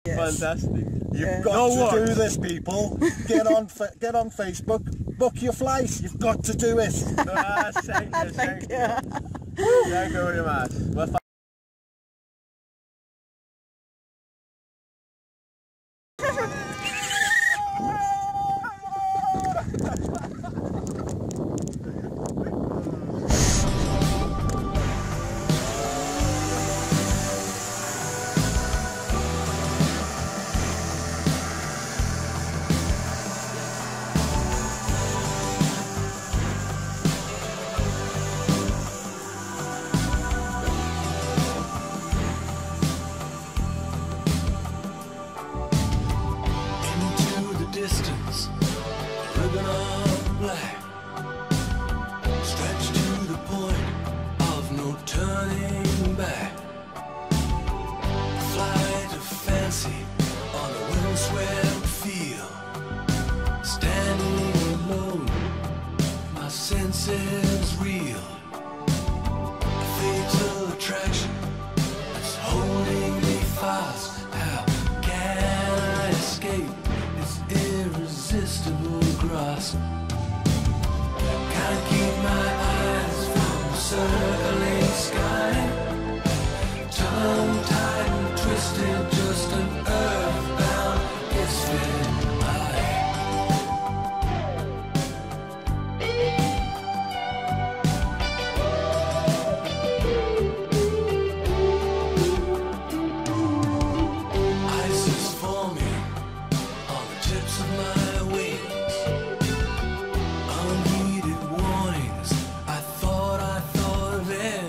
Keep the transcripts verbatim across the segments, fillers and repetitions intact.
Yes. Fantastic. You've Yeah. got No to worries. do this, people. Get on, fa get on Facebook, book your flights. You've got to do it. Ah, thank you, Thank thank you. you. Thank you very much. Well, Into the distance, ribbon of black, stretched to the point of no turning back. Flight of fancy on a windswept field, standing alone, my senses reel. A fatal attraction that's holding me fast. How can I escape its irresistible grasp? Can't keep my eyes from the circling sky. Tongue-tied and twisted, just an earthbound misfit eye. Ice is forming on the tips of my wings. Unheeded warnings, I thought I thought of it.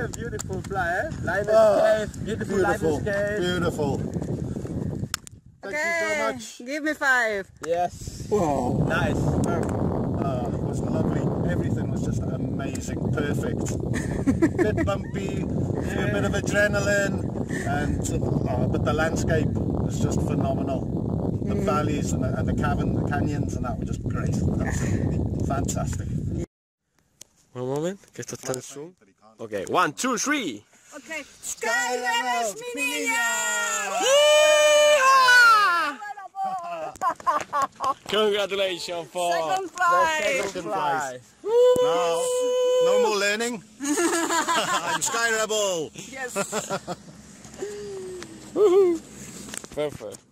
a beautiful fly, eh? Linus Oh, Cave, beautiful, Beautiful, Linus Cave. beautiful. Thank you so Okay, much. give me five. Yes. Whoa. Nice. Oh, it was lovely. Everything was just amazing, perfect. Bit bumpy, a bit of adrenaline, and oh, but the landscape was just phenomenal. The valleys and the, and the cavern, the canyons, and that were just great. Absolutely fantastic. One moment, que esto está en zoom. Okay, one, two, three. Okay. Sky Rebels, mi niña! Congratulations for Second fly. the second fly. No, no more learning. I'm Sky Rebel. Yes. Perfect.